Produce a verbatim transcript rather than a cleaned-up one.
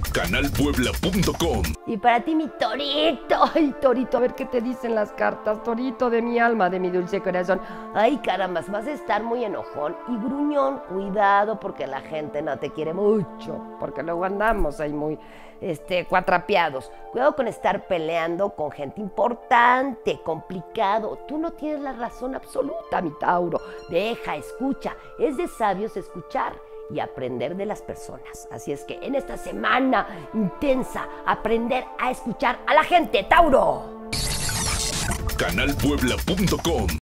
canal puebla punto com. Y para ti, mi Torito, ay, Torito, a ver qué te dicen las cartas, Torito de mi alma, de mi dulce corazón. Ay, caramba, vas a estar muy enojón y gruñón. Cuidado, porque la gente no te quiere mucho, porque luego andamos ahí muy este, cuatrapeados. Cuidado con estar peleando con gente importante, complicado. Tú no tienes la razón absoluta, mi Tauro. Deja, escucha. Es de sabios escuchar y aprender de las personas. Así es que en esta semana intensa, aprender a escuchar a la gente, Tauro. canal puebla punto com